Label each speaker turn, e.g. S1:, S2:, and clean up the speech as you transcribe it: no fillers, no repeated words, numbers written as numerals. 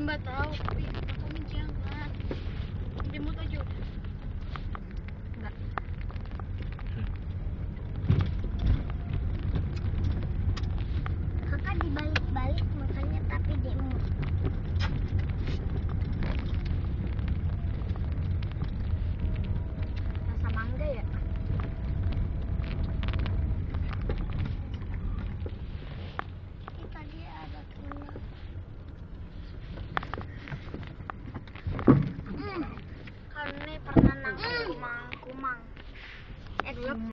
S1: Mbak tahu, tapi kamu jangan. Remote aja udah. Enggak.
S2: Kakak dibalik-balik makannya tapi demut.
S1: Rasa mangga ya?
S2: Ini tadi ada kuning. Karena pernah nangkep kumang-kumang.